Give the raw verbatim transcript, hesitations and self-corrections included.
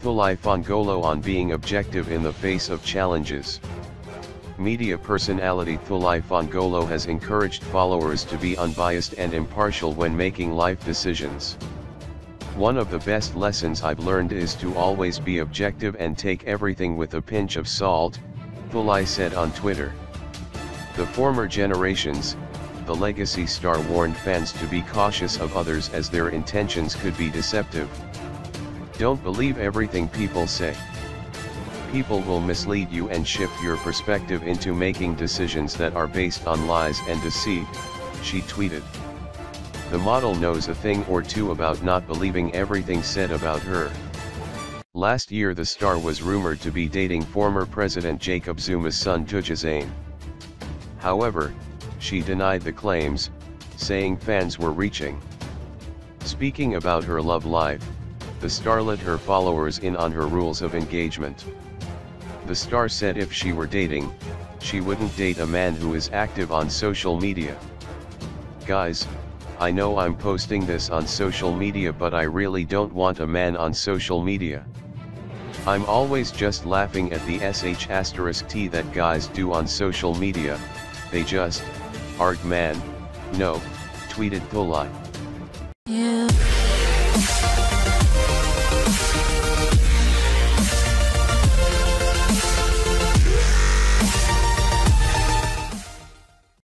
Thulai Fongolo on being objective in the face of challenges. Media personality Thulai Fongolo has encouraged followers to be unbiased and impartial when making life decisions. One of the best lessons I've learned is to always be objective and take everything with a pinch of salt, Thulai said on Twitter. The former generations, the legacy star warned fans to be cautious of others as their intentions could be deceptive. Don't believe everything people say. People will mislead you and shift your perspective into making decisions that are based on lies and deceit, she tweeted. The model knows a thing or two about not believing everything said about her. Last year the star was rumored to be dating former President Jacob Zuma's son Tujuzane. However, she denied the claims, saying fans were reaching. Speaking about her love life, the star let her followers in on her rules of engagement. The star said if she were dating, she wouldn't date a man who is active on social media. Guys, I know I'm posting this on social media, but I really don't want a man on social media. I'm always just laughing at the sh asterisk t that guys do on social media, they just, arg man, no, tweeted Thulai.